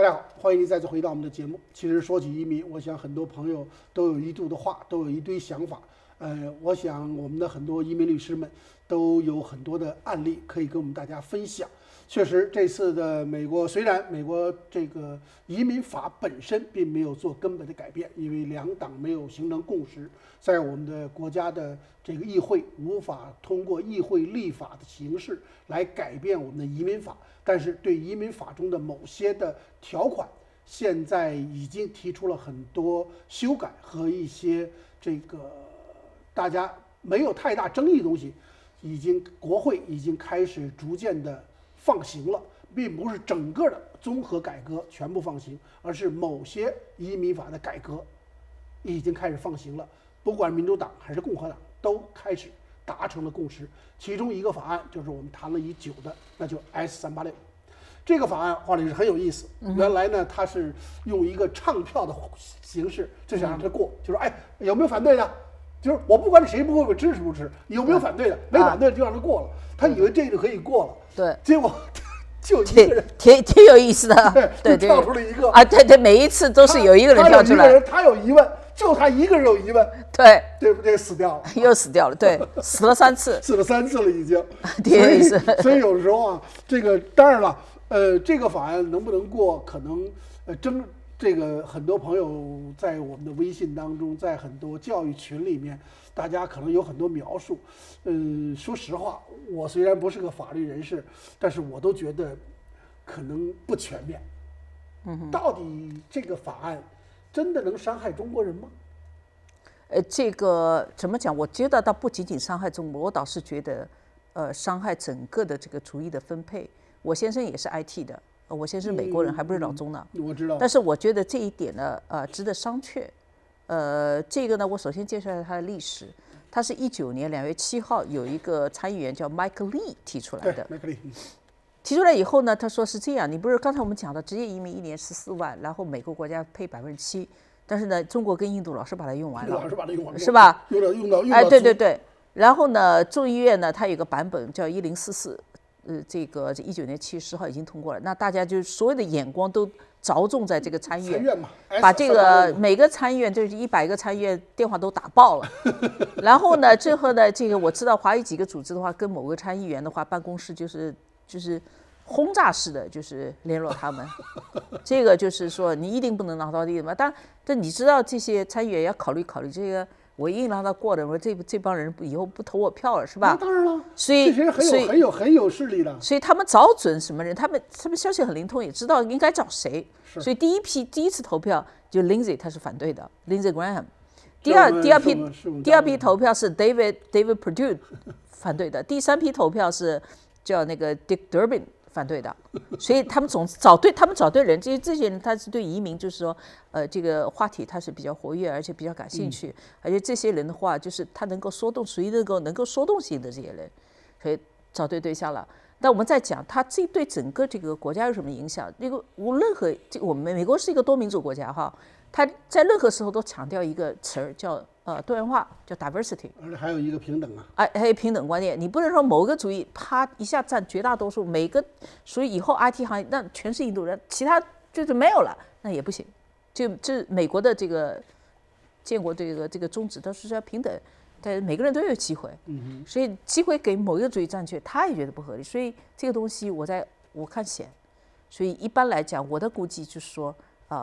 大家好，欢迎您再次回到我们的节目。其实说起移民，我想很多朋友都有一肚的话，都有一堆想法。我想我们的很多移民律师们都有很多的案例可以跟我们大家分享。确实，这次的美国虽然美国这个移民法本身并没有做根本的改变，因为两党没有形成共识，在我们的国家的这个议会无法通过议会立法的形式来改变我们的移民法，但是对移民法中的某些的条款，现在已经提出了很多修改和一些这个大家没有太大争议的东西，国会已经开始逐渐的放行了，并不是整个的综合改革全部放行，而是某些移民法的改革已经开始放行了。不管民主党还是共和党都开始达成了共识。其中一个法案就是我们谈了已久的，那就 S386。这个法案华律师很有意思，原来呢它是用一个唱票的形式就想让它过，就说哎有没有反对的？就是我不管谁不会支持不支持，有没有反对的？没反对就让它过了。他以为这个可以过了， 对， 结果就一个人， 挺有意思的， 对，跳出了一个啊，对，每一次都是有一个人跳出来， 他有疑问，就他一个人有疑问， 对不对？死掉了， 又死掉了，对，死了3次， 死了3次了已经， 挺有意思。 所以有时候啊，这个当然了，这个法案能不能过，可能这个很多朋友在我们的微信当中，在很多教育群里面，大家可能有很多描述。说实话，我虽然不是个法律人士，但是我都觉得可能不全面。到底这个法案真的能伤害中国人吗？ 这个怎么讲？我觉得倒不仅仅伤害中国，我倒是觉得，伤害整个的这个主义的分配。我先生也是 IT 的。我先是美国人，还不是老中呢。 我知道。 但是我觉得这一点呢，值得商榷。这个呢，我首先介绍一下它的历史。它是19年2月7号有一个参议员叫 Mike Lee 提出来的。提出来以后呢，他说是这样：你不是刚才我们讲的职业移民1年14万，然后每个国家配7%，但是呢，中国跟印度老是把它用完了，是吧？ 用到。 哎，对。然后呢，众议院呢，它有个版本叫1044。这个19年7月10号已经通过了，那大家就所有的眼光都着重在这个参议院嘛， 把这个每个参议院就是100个参议院电话都打爆了。然后呢，最后呢，这个我知道华裔几个组织的话，跟某个参议员的话，办公室就是轰炸式的，就是联络他们。这个就是说，你一定不能拿到这个嘛。但你知道，这些参议员要考虑这个。我硬让他过的，我说这帮人以后不投我票了，是吧？ 当然了， 所以这些人很有势力的。 所以他们找准什么人，他们消息很灵通，也知道应该找谁。所以第一次投票就 Lindsey 他是反对的 ，Lindsey Graham。第二批投票是 David Perdue 反对的，第3批投票是叫那个 Dick Durbin 反对的。所以他们找对人，这些人他是对移民就是说，这个话题他是比较活跃，而且比较感兴趣，而且这些人的话就是他能够说动，属于能够说动性的这些人，所以找对象了。但我们在讲他这对整个这个国家有什么影响？这个无论何我们美国是一个多民主国家哈，他在任何时候都强调一个词儿叫多元化，叫 diversity， 而且还有一个平等啊， 还有平等观念。你不能说某个主义啪一下占绝大多数，所以以后 IT 行业那全是印度人，其他就是没有了，那也不行。这美国的这个建国这个宗旨都是要平等，但每个人都有机会。所以机会给某一个主义占据，他也觉得不合理。所以这个东西我看险。所以一般来讲，我的估计就是说，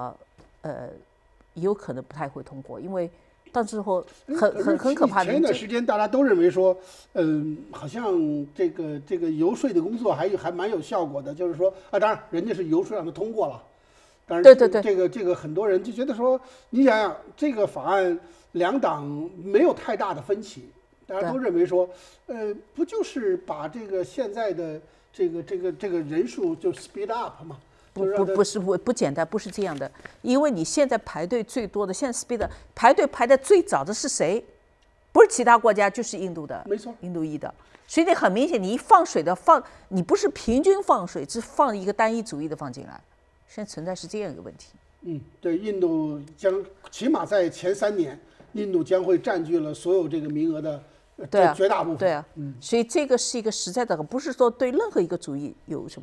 有可能不太会通过，因为到时候很可怕的。 前一段时间大家都认为说，好像这个游说的工作还蛮有效果的，就是说啊，当然人家是游说让他通过了，但是对， 这个很多人就觉得说，你想想这个法案两党没有太大的分歧，大家都认为说，不就是把这个现在的这个人数就 speed up 嘛？ 不简单，不是这样的。因为你现在排队最多的，现在 speed 排队排的最早的是谁？不是其他国家，就是印度的， 没错， 印度裔的。所以你很明显，你一放水的你不是平均放水，只放一个单一主义的放进来。现在存在是这样一个问题。 对，印度起码在前3年，印度将会占据了所有这个名额的绝大部分。 对啊，所以这个是一个实在的，不是说对任何一个主义有什么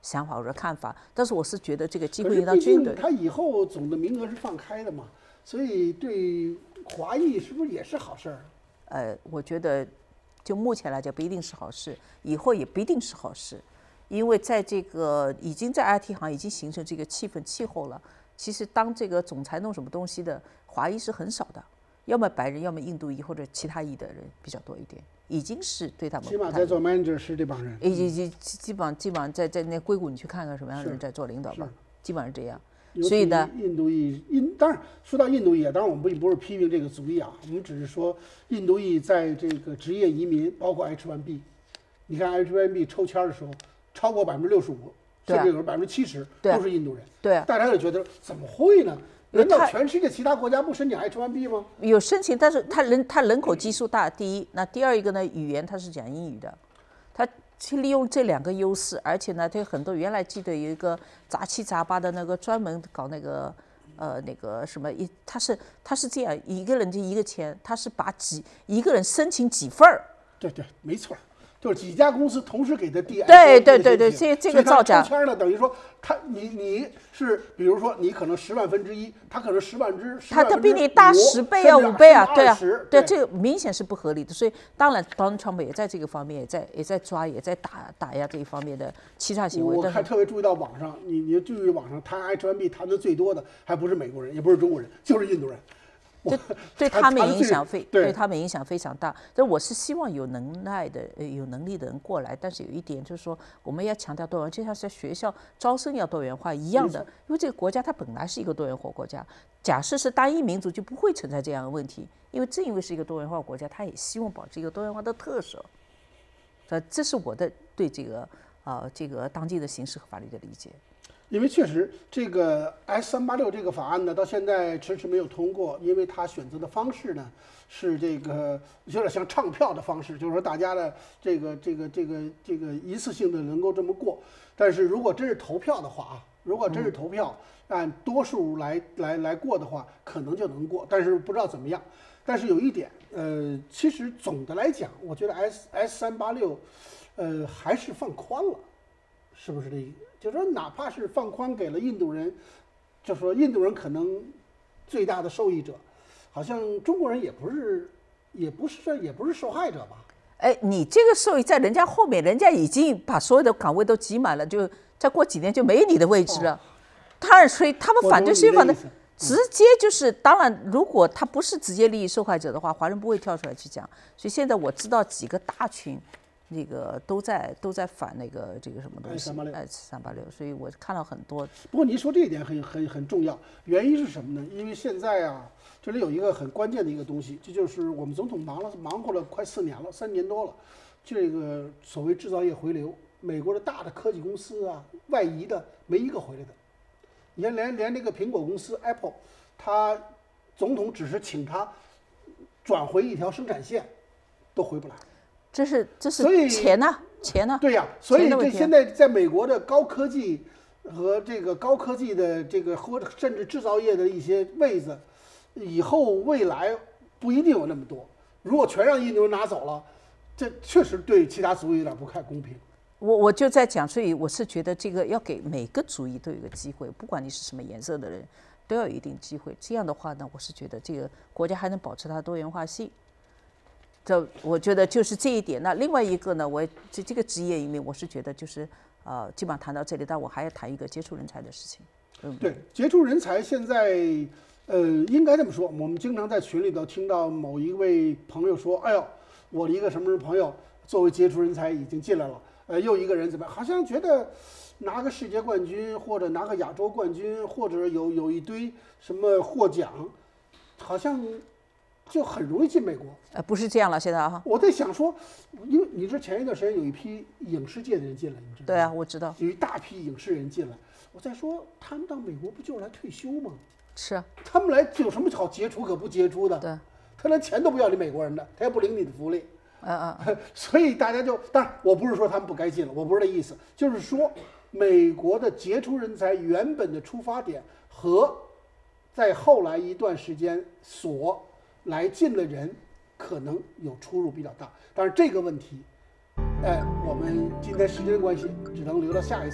想法或者看法，但是我是觉得这个机会应当军队。 他以后总的名额是放开的嘛，所以对华裔是不是也是好事儿？ 我觉得就目前来讲不一定是好事，以后也不一定是好事，因为在这个已经在 IT 行业已经形成这个气候了。其实当这个总裁弄什么东西的华裔是很少的，要么白人，要么印度裔或者其他裔的人比较多一点，已经是对他们起码在做 manager 是这帮人， 基本上在那硅谷你去看看什么样的人在做领导吧，基本上是这样。 所以呢，印度裔当然说到印度裔，当然我们不是批评这个族裔啊，我们只是说印度裔在这个职业移民，包括 H1B， 你看 H1B 抽签的时候，超过65%，甚至有70%都是印度人。 对， 大家就觉得怎么会呢？难道全世界其他国家不申请 H1B 吗？ 有申请，但是他人口基数大，第一，那第二一个呢，语言他是讲英语的，他去利用这2个优势，而且呢，他很多原来记得有一个杂七杂八的那个专门搞那个什么他是这样，一个人就一个签，他是把一个人申请几份儿。 对，没错。就是几家公司同时给他递， 对，这个造假。 抽签呢，等于说你是，比如说你可能10万分之一，他可能10万之， 他比你大10倍啊，5倍啊，对啊， 对， 这个明显是不合理的。所以当然 Donald Trump 也在这个方面也在抓，也在打压这一方面的欺诈行为。 我还特别注意到网上，你注意网上谈 H1B 谈的最多的还不是美国人，也不是中国人，就是印度人。 对他们影响对他们影响非常大。但我是希望有能力的人过来，但是有一点就是说，我们要强调多元，就像在学校招生要多元化一样的。因为这个国家它本来是一个多元化国家，假设是单一民族就不会存在这样的问题。因为正因为是一个多元化国家，它也希望保持一个多元化的特色。这是我的对这个当今的形势和法律的理解。 因为确实这个 S386这个法案呢，到现在迟迟没有通过，因为它选择的方式呢是这个有点像唱票的方式，就是说大家的这个一次性的能够这么过。但是如果真是投票的话啊，如果真是投票按多数来过的话，可能就能过，但是不知道怎么样。但是有一点，其实总的来讲，我觉得 S386，还是放宽了，是不是这个？就是说，哪怕是放宽给了印度人，就说印度人可能最大的受益者，好像中国人也不是受害者吧？ 哎，你这个受益在人家后面，人家已经把所有的岗位都挤满了，就再过几年就没你的位置了。所以他们反对修法的直接就是，当然，如果他不是直接利益受害者的话，华人不会跳出来去讲。所以现在我知道几个大群。那个都在反这个什么东西，386，所以我看到很多。 不过你说这一点很重要，原因是什么呢？因为现在啊，这里有一个很关键的一个东西，这就是我们总统忙活了快4年了，3年多了，这个所谓制造业回流，美国的大的科技公司啊，外移的没一个回来的。你看连那个苹果公司 Apple， 他总统只是请他转回一条生产线，都回不来。 这是钱呢？ 对呀，所以这现在在美国的高科技和这个高科技的这个或者甚至制造业的一些位子，以后未来不一定有那么多。如果全让印度人拿走了，这确实对其他族裔有点不太公平。 我就在讲，所以我是觉得这个要给每个族裔都有一个机会，不管你是什么颜色的人，都要有一定机会。这样的话呢，我是觉得这个国家还能保持它的多元化性。我觉得就是这一点。那另外一个呢，我这个职业移民，我是觉得就是基本上谈到这里，但我还要谈一个接触人才的事情。 对，接触人才现在应该这么说，我们经常在群里头听到某一位朋友说：“哎呦，我的一个什么朋友作为接触人才已经进来了，又一个人怎么样？好像觉得拿个世界冠军或者拿个亚洲冠军，或者有一堆什么获奖，好像。”就很容易进美国， 不是这样了，现在啊。 我在想说，因为你知道前一段时间有一批影视界的人进来，你知道吗？ 对啊，我知道。 有一大批影视人进来，我在说他们到美国不就是来退休吗？ 是啊。 他们来有什么好杰出可不杰出的？ 对。 他连钱都不要你美国人的，他也不领你的福利。所以大家就，当然我不是说他们不该进了，我不是这意思，就是说美国的杰出人才原本的出发点和在后来一段时间所来进的人可能有出入比较大，但是这个问题，我们今天时间关系只能留到下一次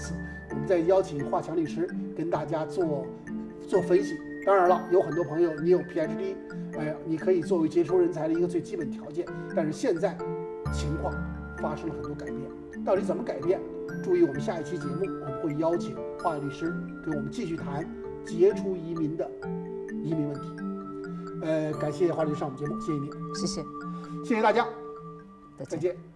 我们再邀请华强律师跟大家做分析。当然了，有很多朋友你有 PhD， 你可以作为杰出人才的一个最基本条件，但是现在情况发生了很多改变，到底怎么改变？注意我们下一期节目，我们会邀请华律师跟我们继续谈杰出移民的移民问题。感谢华律师上我们节目，谢谢你， 谢谢， 谢谢大家，再见。